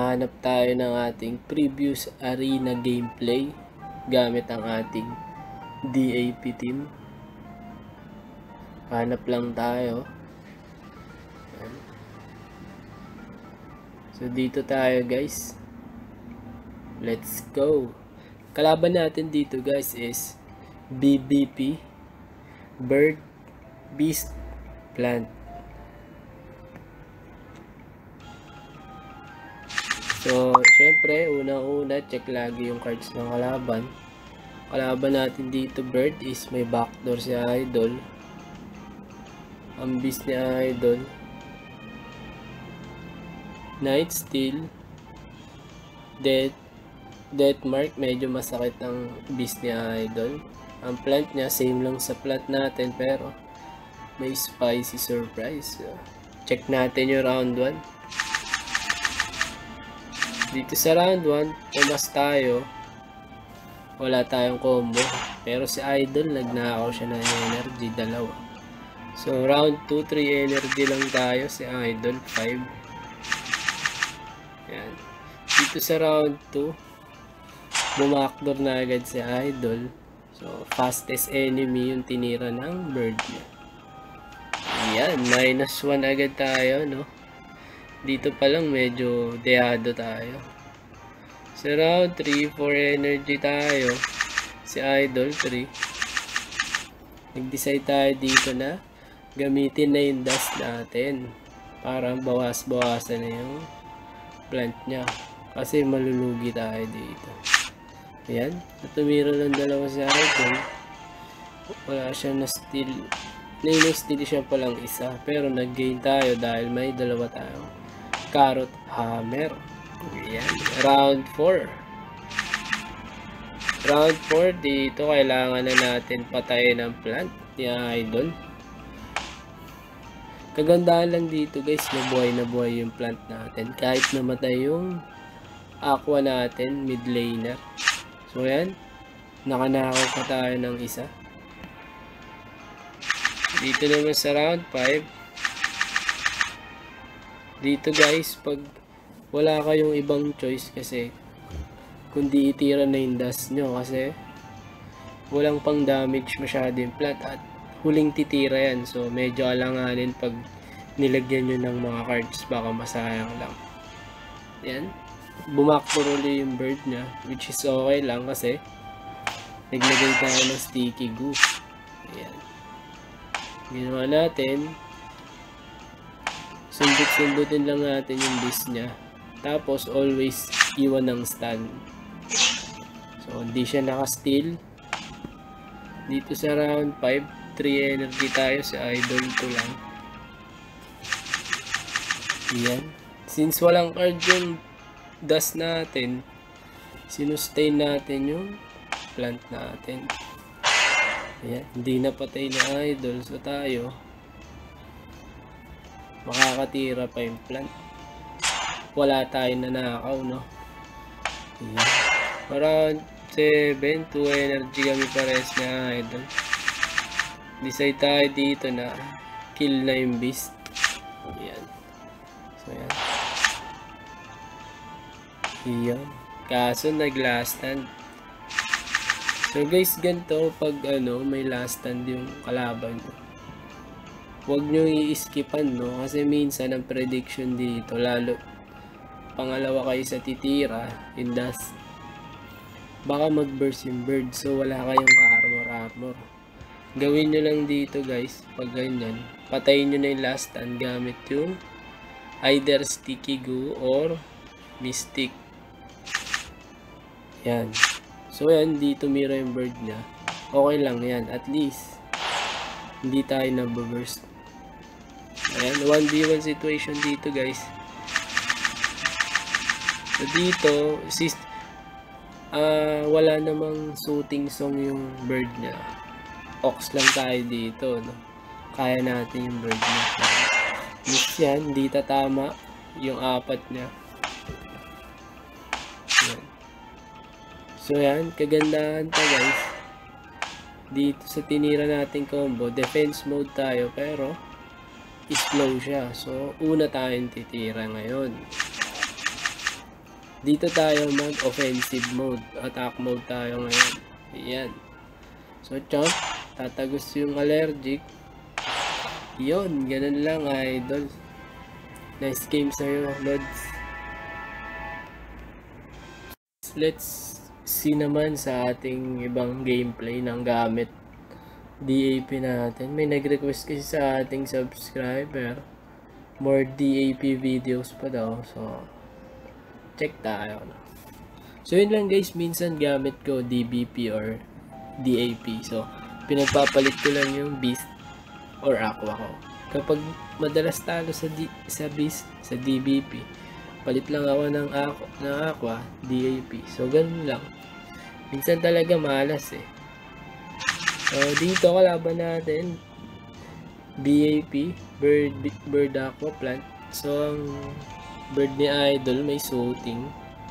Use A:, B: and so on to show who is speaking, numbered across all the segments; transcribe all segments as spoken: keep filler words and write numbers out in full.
A: hanap tayo ng ating previous arena gameplay gamit ang ating D A P team. Hanap lang tayo. So dito tayo guys. Let's go. Kalaban natin dito guys is B B P, Bird, Beast, Plant. So, syempre, unang-una, check lagi yung cards ng kalaban. Kalaban natin dito, Bird, is may backdoor si Idol. Ang Beast ni Idol. Night Steal. Death. Death Mark, medyo masakit ang Beast ni Idol. Ang plant niya, same lang sa plant natin, pero may spicy surprise. So, check natin yung round one. Dito sa round one, tumas tayo. Wala tayong combo. Pero si Idol, nagnakaw siya ng energy, dalawa. So, round two, three energy lang tayo. Si Idol, five. Yan. Dito sa round two, bumakdor na agad si Idol. So, fastest enemy yung tinira ng bird niya. Yan, minus one agad tayo, no? Dito pa lang medyo dehado tayo. Sa round three, four energy tayo. Si Idol, three. Nag-decide tayo dito na gamitin na yung dust natin. Para bawas-bawasan na yung plant niya. Kasi malulugi tayo dito. Ayan. Tumira ng dalawa si Idol. Wala siya na steal. Na-steal siya palang isa. Pero nag-gain tayo dahil may dalawa tayo. Carrot Hammer. Ayan. Round four. Round four. Dito kailangan na natin patayin ang plant ni Idol. Kagandahan lang dito guys, nabuhay na buhay yung plant natin. Kahit namatay yung aqua natin, mid laner. So ayan. Nakanakaw pa tayo ng isa. Dito naman sa round five. Dito guys, pag wala kayong ibang choice kasi kundi itira na yung dust nyo kasi walang pang damage masyado yung plant at huling titira yan. So medyo alanganin pag nilagyan nyo ng mga cards, baka masayang lang. Yan. Bumakpuro ulit yung bird nya, which is okay lang kasi naglagay tayo ng sticky goo. Ayan. Ginawa natin. Sundot-sundutin lang natin yung beast nya. Tapos, always iwan ng stun. So, hindi siya naka-steal. Dito sa round five, three energy tayo. Si Idol ko lang. Ayan. Since walang card yung dust natin, sinustain natin yung plant natin. Ayan. Hindi na patay na Idol. So, tayo makakatira pa yung plant. Wala tayong nanakaw, no? Ayan. Around seven, two energy kami pares na Idol. Decide tayo dito na kill na yung beast. Ayan. So, ayan. Ayan. Kaso nag last stand. So guys, ganito pag ano, may last stand yung kalaban nyo. Huwag nyo i-skipan, no? Kasi minsan ang prediction dito, lalo pangalawa kayo sa titira, in dust, baka mag-burst yung bird. So wala kayong ka-armor-armor. Gawin nyo lang dito guys, pag ganyan, patayin nyo na yung last stand gamit yung either sticky goo or mystic. Yan. So yan, dito mira yung bird nya. Okay lang yan, at least hindi tayo nababurst. Ayan, one v one situation dito guys. So dito, sis, uh, wala namang shooting song yung bird nya. Ox lang tayo dito, no? Kaya natin yung bird nya. Miss yan, hindi tatama yung apat nya. Ayan. So yan, kagandahan pa guys. Dito sa tinira nating combo, defense mode tayo pero slow siya. So una tayong titira ngayon. Dito tayo mag offensive mode. Attack mode tayo ngayon. Ayan. So chomp. Tatagos yung allergic. Yun. Ganun lang idol. Nice game sa'yo Lods. Let's see naman sa ating ibang gameplay ng gamit D A P natin. May nag-request kasi sa ating subscriber more D A P videos pa daw. So check tayo. So yun lang guys, minsan gamit ko D B P or D A P. So pinagpapalit ko lang yung Beast or Aqua ko. Kapag madalas talo sa D sa Beast, sa D B P, palit lang ako ng Aqua, ng Aqua D A P. So ganun lang. Minsan talaga malas eh. So dito kalaban natin B A P, Bird Bird Aqua Plant. So ang bird ni Idol may shooting.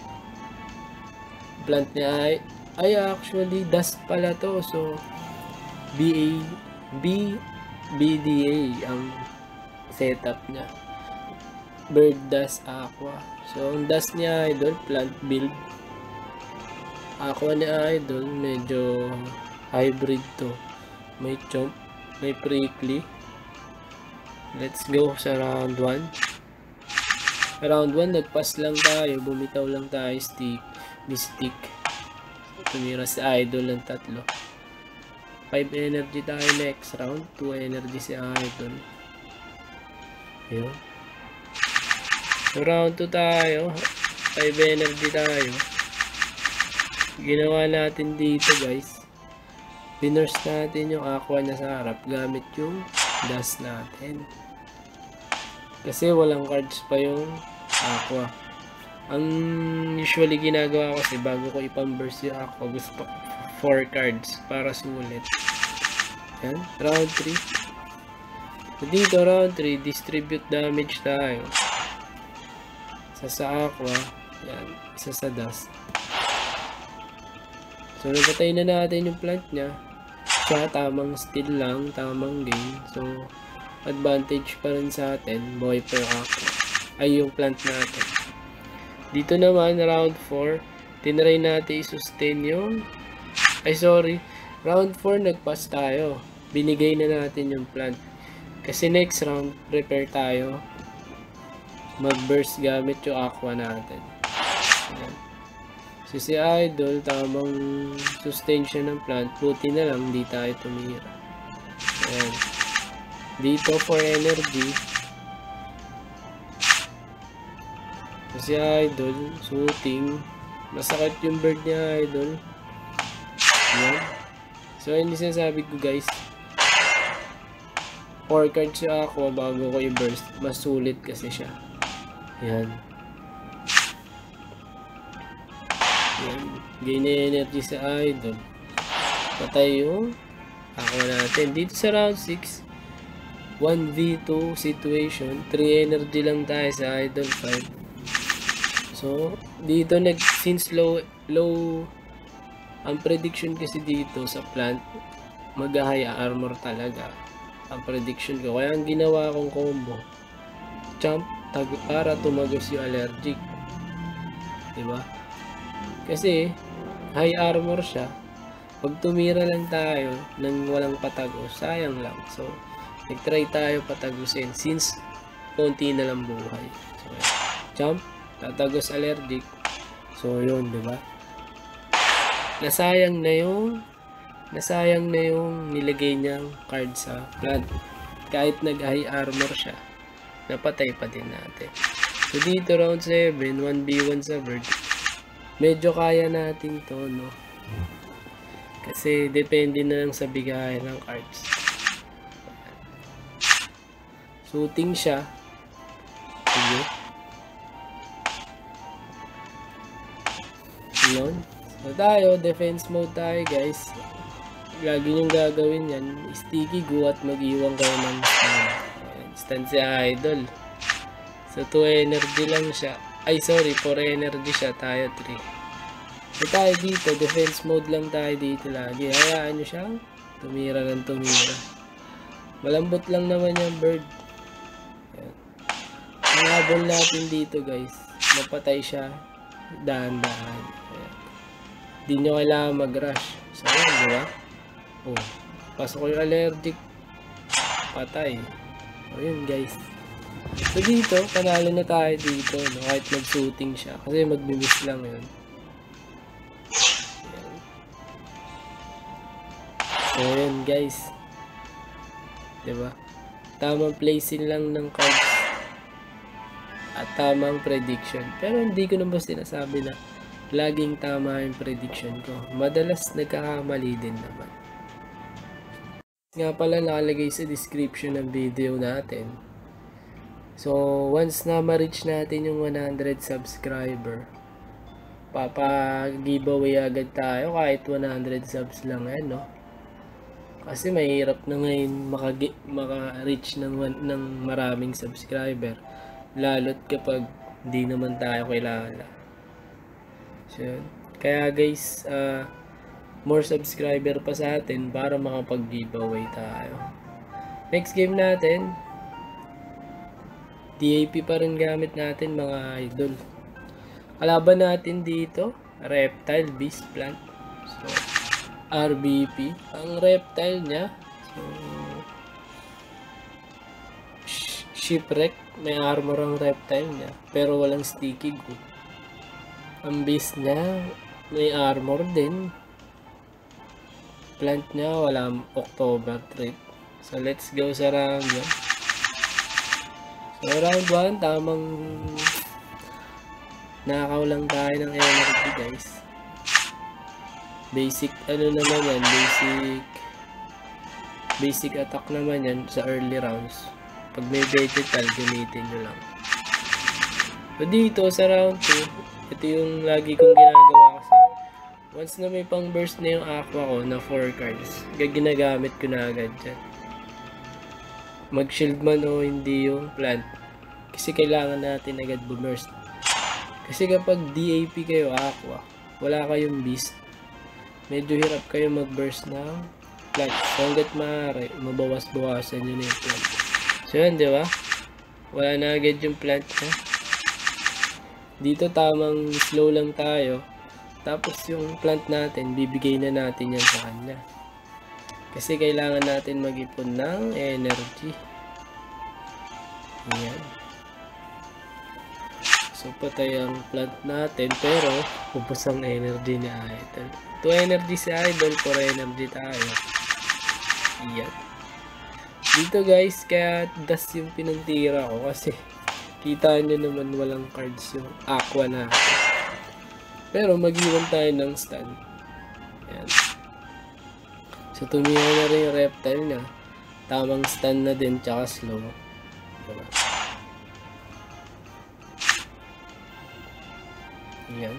A: Plant ni ay ay actually dust pala to. So B A B B D A ang setup niya. Bird dust Aqua. So ang dust ni Idol plant build. Aqua ni Idol medyo hybrid to. May chomp, may prickly. Let's go sa round one. Round one nagpass lang tayo, bumitaw lang tayo stick, mystic. Tumira si Idol ng tatlo. five energy tayo next round, two energy si Idol. Ayun. So round two tayo, five energy tayo. Ginawa natin dito guys. Binurst natin yung Aqua na sa harap gamit yung dust natin. Kasi walang cards pa yung Aqua. Ang usually ginagawa ko kasi bago ko ipamburst yung Aqua, gusto four cards para sulit. Yan, round three. So dito round three, distribute damage tayo. Isa sa Aqua, yan, isa sa dust. So napatay na natin yung plant niya. Siya tamang steal lang, tamang game. So advantage pa rin sa atin, boy per Aqua. Ay yung plant natin. Dito naman round four, tinry natin i-sustain yung ay sorry, round four nagpass tayo. Binigay na natin yung plant. Kasi next round prepare tayo mag-burst gamit yung Aqua natin. Ayan. So si Idol tamang sustain siya ng plant, buti na lang hindi tayo tumira. Ayan. Dito for energy. So si Idol shooting, masakit yung bird niya Idol. Ayan. So yun yung sinasabi ko guys, four cards yung Aqua bago ko i-burst, mas sulit kasi siya. Ayan. Ayan. Gain energy sa Idol. Patay yung Aqua natin. Dito sa round six, one v two situation, three energy lang tayo sa Idol five. So dito nag since low low ang prediction kasi dito sa plant, mag-high armor talaga ang prediction ko. Kaya ang ginawa kong combo, jump tag para tumagos yung allergic, diba? Kasi high armor siya, pag tumira lang tayo nang walang patagos, sayang lang. So nag-try tayo patagusin since konti na lang buhay. So jump, tatagos allergic. So yun, diba? Nasayang na yung nasayang na yung nilagay niyang card sa plant. Kahit nag-high armor siya, napatay pa din natin. So dito round seven, one v one sa bird. Medyo kaya natin to, no? Kasi depende na lang sa bigayan ng cards. Shooting siya. Sige. Yun. So tayo, defense mode tayo guys. Lagi niyong gagawin yan, sticky go at mag-iwan kayo ng stand. Stand si Idol. So two energy lang siya. Ay sorry, four energy siya, tayo three. So tayo dito, defense mode lang tayo dito lagi. Hayaan nyo siya, tumira ng tumira. Malambot lang naman yung bird. Ayan. Ang habol natin dito guys, mapatay siya Dahan-dahan. Hindi nyo kailangan mag-rush. So, yun, di ba? Oh, pasok ko yung allergic. Patay. O, yun, guys. So, dito, panalo na tayo dito, no? Kahit mag-shooting siya. Kasi mag-miss lang yun. Ayan. So, yun, guys. Diba? Tamang placing lang ng cards. At tamang prediction. Pero hindi ko naman sinasabi na laging tama yung prediction ko. Madalas nagkakamali din naman. Nga pala nakalagay sa description ng video natin. So, once na ma-reach natin yung one hundred subscriber, papa-giveaway agad tayo kahit one hundred subs lang yan, no? Kasi mahirap na ngayon maka-reach ng, ng maraming subscriber. Lalo't kapag hindi naman tayo kilala. So, kaya guys, uh, more subscriber pa sa atin para makapag-giveaway tayo. Next game natin, D A P pa rin gamit natin mga idol. Kalaban natin dito, Reptile, Beast, Plant. So, R B P. Ang Reptile niya, so, Shipwreck. May armor ang Reptile niya, pero walang sticky goo. Ang Beast niya, may armor din. Plant niya, walang October trait. So, let's go sa round one. So, round one, tamang nakaw lang tayo ng energy, guys. Basic, ano naman yan, basic basic attack naman yan sa early rounds. Pag may vegetal, gamitin nyo lang. So, dito sa round two, ito yung lagi kong ginagawa kasi. Once na may pang burst na yung aqua ko na four cards, ginagamit ko na agad dyan. Mag-shield man o hindi yung plant. Kasi kailangan natin agad bumerst. Kasi kapag D A P kayo, aqua, wala kayong beast, medyo hirap kayo mag-burst ng plant. So, hanggat maaari, mabawas-bawasan yun yung plant. So, yun, di ba? Wala na agad yung plant na. Dito, tamang slow lang tayo. Tapos, yung plant natin, bibigay na natin yan sa kanya. Kasi kailangan natin mag-ipon ng energy. Ayan. So, patay ang plant natin. Pero, ubos ang energy ni Idol. two energy si Idol, four energy tayo. Ayan. Dito guys, kaya das yung pinantira ko. Kasi, kita nyo naman walang cards yung aqua na. Pero, mag-iwan tayo ng stun. Ayan. So, tumira na rin yung Reptile na. Tamang stun na din, tsaka slow. Diba? Ayan.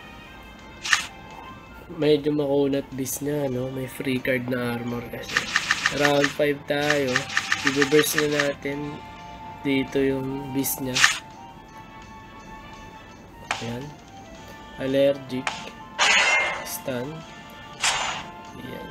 A: Medyo makunat beast niya, no? May free card na armor kasi. Round five tayo. I-burst na natin dito yung beast niya. Ayan. Allergic. Stun. Ayan.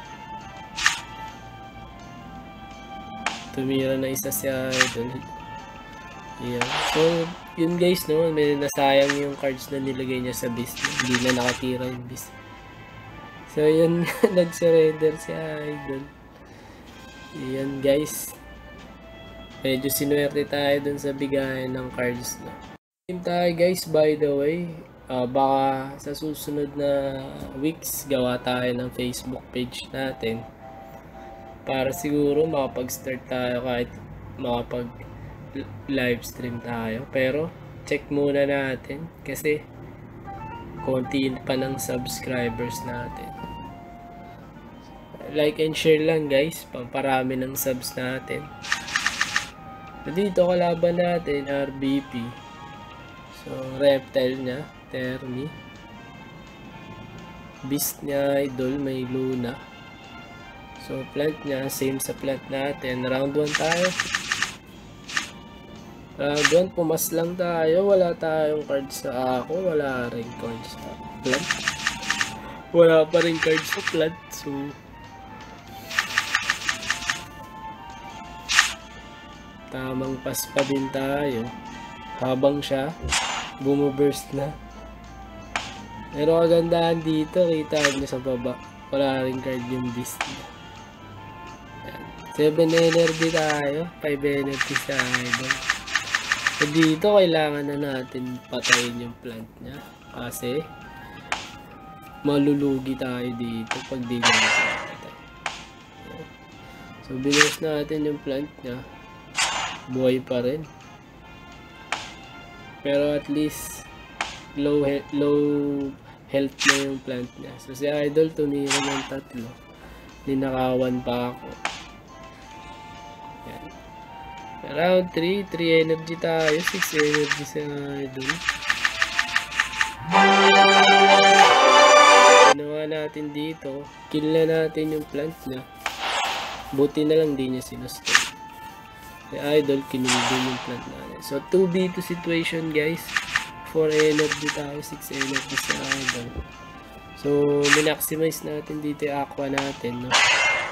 A: Tumira na isa si Idol. Ayan. So, yun guys, no? May nasayang yung cards na nilagay niya sa beast. Hindi na nakatira yung beast. So, yun. Nag-surrender si Idol. Ayan guys. Medyo sinuwerte tayo dun sa bigayan ng cards na. Team tayo guys, by the way. Uh, baka sa susunod na weeks, gawa tayo ng Facebook page natin. Para siguro makapag-start tayo kahit makapag live stream tayo. Pero check muna natin kasi konti pa ng subscribers natin. Like and share lang guys, pamparami ng subs natin. So, dito kalaban natin R B P. So Reptile niya, Termi. Beast niya, Idol, may Luna. So plant niya, same sa plant natin. Round one tayo. Round one, pumas lang tayo. Wala tayong cards sa ako. Wala rin cards sa plant. Wala pa rin cards sa plant. So tamang pass pa din tayo habang siya bumuburst na. Pero kagandahan dito, kita nyo sa baba. Wala rin card yung beast niya. seven energy tayo. five energy sa idol. So dito, kailangan na natin patayin yung plant niya. Kasi, malulugi tayo dito pag di natin patay. So, binuhos natin yung plant niya. Buhay pa rin. Pero at least, low, he low health na yung plant niya. So, si idol, tumira ng tatlo. Ninakawan pa ako. Yan. Round three, three energy tayo. six energy sa idol. Ginawa natin dito. Kill na natin yung plant niya. Buti na lang di niya sinustay. Si idol, kinuha din yung plant natin. So, two v two situation guys. four energy tayo, six energy sa idol. So, minaximize natin dito yung aqua natin, no?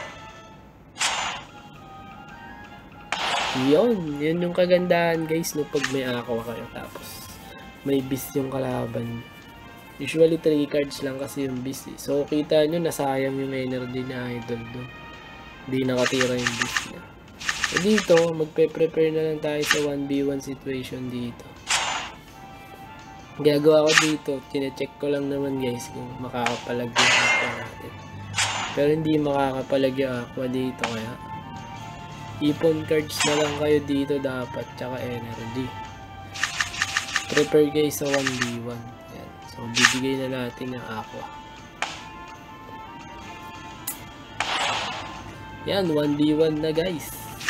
A: Yun, yun yung kagandahan guys, no? Pag may aqua kayo, tapos may beast yung kalaban. Usually, three cards lang kasi yung beast, eh. So, kita nyo, nasayang yung energy ni idol doon. Hindi nakatira yung beast niya. So, dito, magpe-prepare na lang tayo sa one v one situation dito. Gagawa ko dito, chinecheck ko lang naman guys kung makakapalag yung aqua natin. Pero hindi makakapalag yung aqua dito, kaya ipon cards na lang kayo dito dapat, tsaka energy. Prepare guys sa one v one. Yan. So, bibigay na natin yung aqua. Yan, one v one na guys.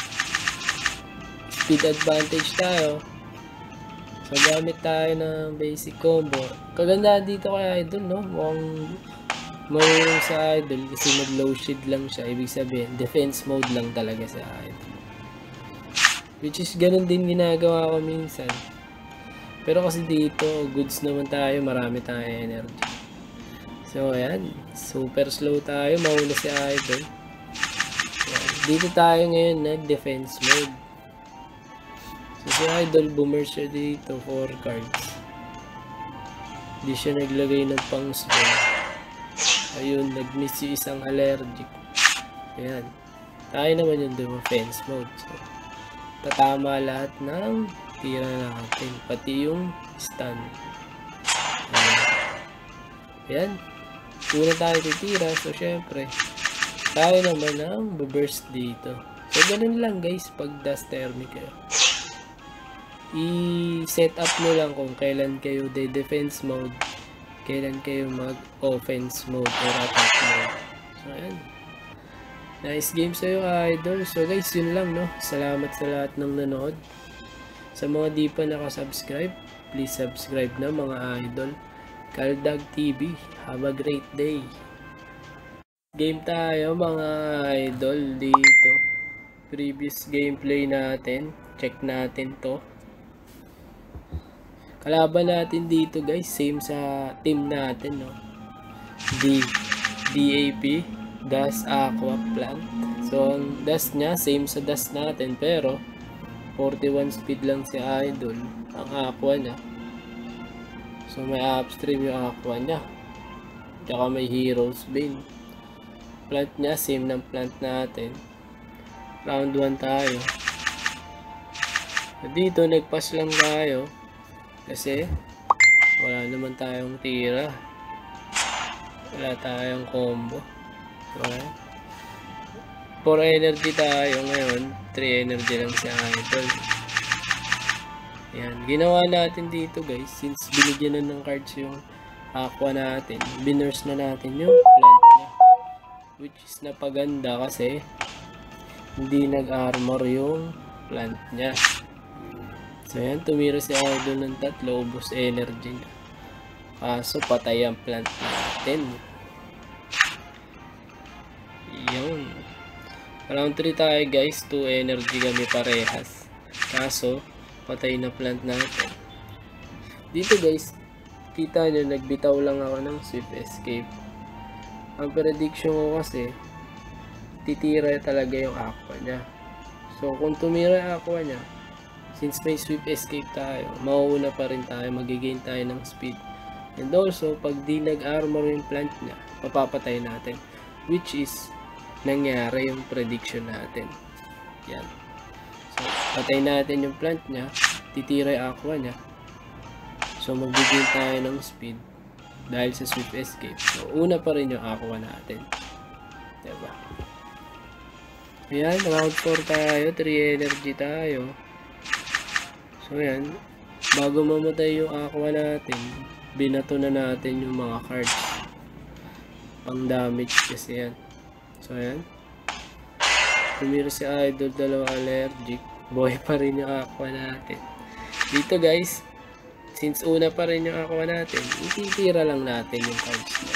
A: Speed advantage tayo. So, gamit tayo ng basic combo. Kagandahan dito kay idol, no? Mukhang marunong sa idol kasi mag-low shield lang siya. Ibig sabihin, defense mode lang talaga sa idol. Which is, ganun din ginagawa ko minsan. Pero kasi dito, goods naman tayo. Marami tayong energy. So, ayan. Super slow tayo. Mauna si idol. Ayan. Dito tayo ngayon nag-defense mode. So, si idol, boomer siya dito, four cards. Hindi siya naglagay ng pang spell. Ayun, nag-miss yung isang allergic. Ayan. Tayo naman yung defense mode. So, tatama lahat ng tira natin. Pati yung stun. Ayan. Ayan. Una tayo titira. So, syempre, tayo naman ang burst dito. So, ganun lang guys pag dust thermic kayo. I-set up nyo lang kung kailan kayo de-defense mode, kailan kayo mag-offense mode or attack mode. So, ayan. Nice game sa'yo, idol. So, guys, yun lang, no? Salamat sa lahat ng nanood. Sa mga di pa nakasubscribe, please subscribe na, mga idol. Kaldag T V. Have a great day. Game tayo, mga idol, dito. Previous gameplay natin. Check natin to. Kalaban natin dito guys, same sa team natin, no? D, D A P, Dust Aqua Plant. So, ang dust niya, same sa dust natin, pero forty-one speed lang si idol, ang aqua niya. So, may upstream yung aqua niya. Tsaka may Hero's Bane. Plant niya, same ng plant natin. Round one tayo. Dito, nagpass lang tayo. Kasi, wala naman tayong tira. Wala tayong combo. Okay. four energy tayo ngayon. three energy lang si idol. Yan. Ginawa natin dito guys. Since binigyan na ng cards yung aqua natin, binurse na natin yung plant niya. Which is napaganda kasi hindi nag-armor yung plant niya. So, yan, tumira si idol ng tatlo, ubos energy niya. Kaso, patay ang plant natin. Yun. Round three tayo guys, two energy kami parehas. Kaso, patay na plant natin. Dito guys, kita nyo, nagbitaw lang ako ng swift escape. Ang prediction ko kasi, titira talaga yung aqua niya. So, kung tumira yung aqua niya, since may swift escape tayo, mauuna pa rin tayo, magigain tayo ng speed. And also, pag di nag-armor yung plant niya, papapatay natin. Which is, nangyari yung prediction natin. Yan. So, patay natin yung plant niya, titira yung aqua niya. So, magbigay tayo ng speed dahil sa swift escape. So, una pa rin yung aqua natin. Diba? Ayan, round four tayo, three energy tayo. So, yan. Bago mamatay yung aqua natin, binato na natin yung mga cards. Pang damage kasi yan. So, ayan. Tumira si Idol, dalawa allergic. Boy pa rin yung aqua natin. Dito guys, since una pa rin yung aqua natin, ititira lang natin yung cards na.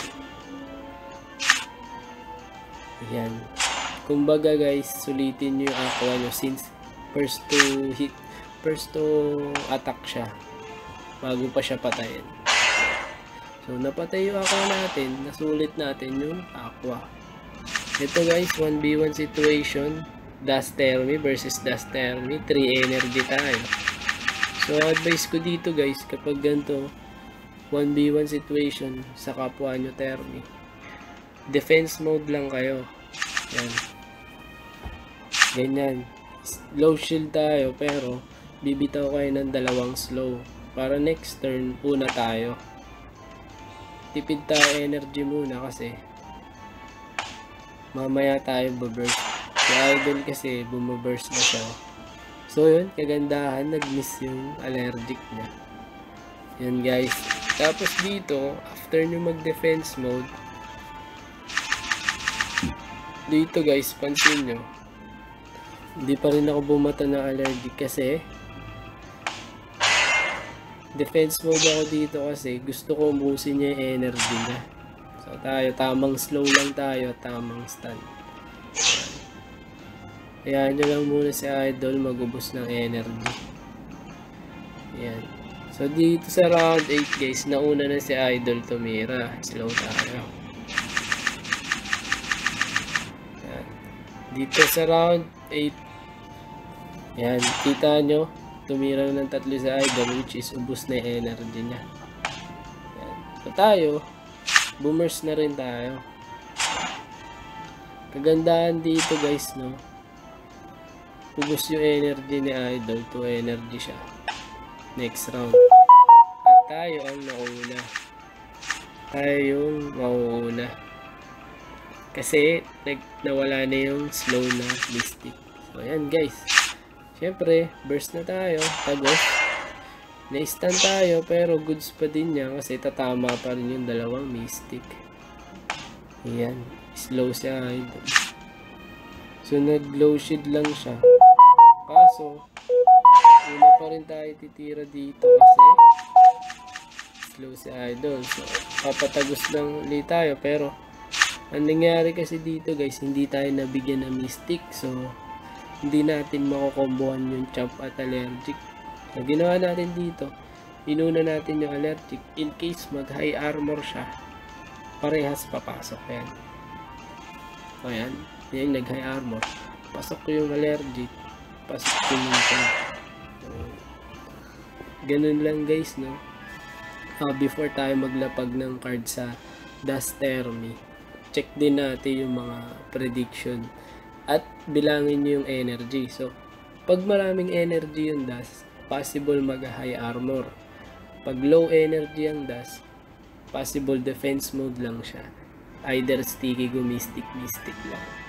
A: Ayan. Kumbaga guys, sulitin nyo yung aqua nyo since first to hit, first to attack siya bago pa siya patayin. So, napatay yung aqua natin, nasulit natin yung aqua. Ito guys, one v one situation, Dust Termi versus Dust Termi, three energy tayo. So, advice ko dito guys, kapag ganito, one v one situation sa kapwa nyo Termi, defense mode lang kayo. Yan. Ganyan. Low shield tayo, pero bibitaw kayo ng dalawang slow. Para next turn, una tayo. Tipid tayo energy muna kasi mamaya tayo buburst. Si Idol kasi bumaburst na siya. So yun, kagandahan, nag-miss yung allergic niya. Yan guys. Tapos dito, after nyo mag-defense mode, dito guys, pansin nyo, hindi pa rin ako bumata ng allergic kasi defense mode ako dito kasi gusto ko ubusin niya yung energy niya. So tayo, tamang slow lang tayo, tamang stun. Ayan nyo lang muna si Idol magubos ng energy. Ayan. So dito sa round eight guys, nauna na si Idol tumira. Slow tayo. Ayan. Dito sa round eight, ayan, kita nyo, tumira na ng tatlo si Idol, which is ubos na yung energy niya. Ayan. So tayo, boomers na rin tayo. Kagandahan dito guys, no, ubos yung energy ni Idol, to energy siya next round. At tayo ang nauna. Tayo yung mauuna kasi nag nawala na yung slow na mystic. So ayan guys, syempre burst na tayo, tagos. Na-stun tayo pero goods pa din niya kasi tatama pa rin yung dalawang mystic. Ayan, slow siya Idol. So nag-glow shield lang siya. Kaso, una pa rin tayo titira dito kasi slow si Idol. So papatagos lang ulit tayo pero ang nangyari kasi dito guys, hindi tayo nabigyan ng mystic. So hindi natin makukombohan yung champ at allergic. So, ginawa natin dito, inuna natin yung allergic in case mag high armor siya, parehas papasok yan. So yan, yan nag high armor, pasok ko yung allergic, pasok ko yung champ. So, ganun lang guys, no. Uh, before tayo maglapag ng card sa Dust Termi, check din natin yung mga prediction at bilangin nyo yung energy. So pag maraming energy yung Dust, possible mag high armor. Pag low energy ang Dust, possible defense mode lang siya, either sticky go mystic mystic lang.